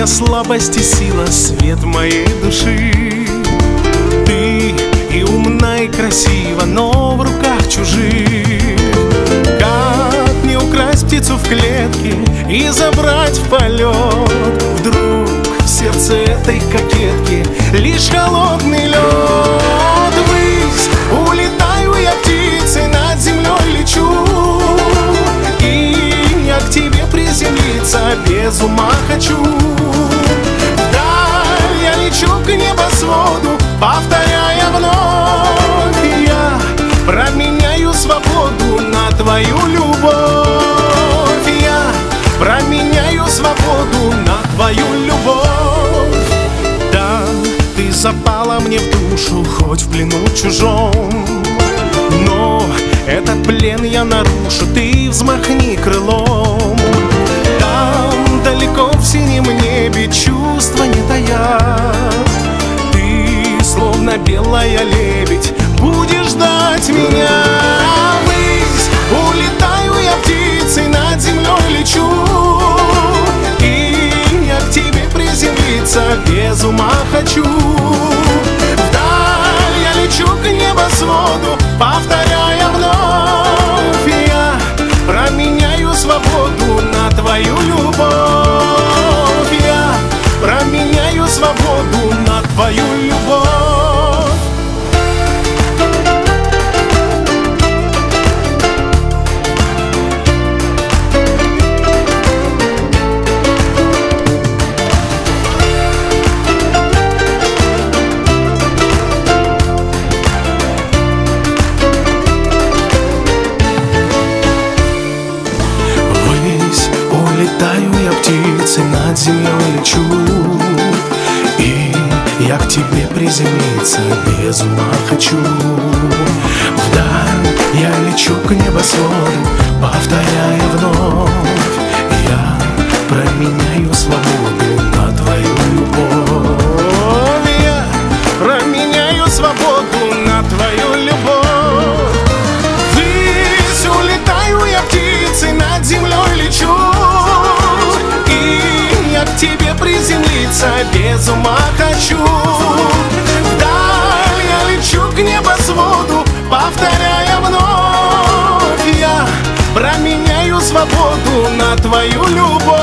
моя слабость и сила, свет моей души. Ты и умна, и красива, но в руках чужих. Как не украсть птицу в клетке и забрать в полет? Вдруг в сердце этой кокетки лишь холодный лед. Ввысь улетаю я птицей, над землей лечу, и я к тебе приземлиться без ума хочу. Вдаль я лечу к небосводу, повторяя вновь. Я променяю свободу на твою любовь. Я променяю свободу на твою любовь. Да, ты запала мне в душу, хоть в плену чужом, но этот плен я нарушу, ты взмахни крылом. Там далеко в синем небе чувства не таят, ты словно белая лебедь будешь ждать меня. Ввысь улетаю я птицей, над землей лечу, и я к тебе приземлиться без ума хочу. Вдаль я лечу к небосводу, повторяя вновь. Я променяю свободу на твою любовь. Я променяю свободу на твою любовь. Улетаю я птицей, над землей лечу, и я к тебе приземлиться без ума хочу. Вдаль я лечу к небосводу, повторяя вновь. Я променяю свободу на твою любовь. Я променяю свободу на твою любовь. Ввысь улетаю я птицей, над землей лечу, к тебе приземлиться без ума хочу. Вдаль я лечу к небосводу, повторяя вновь. Я променяю свободу на твою любовь.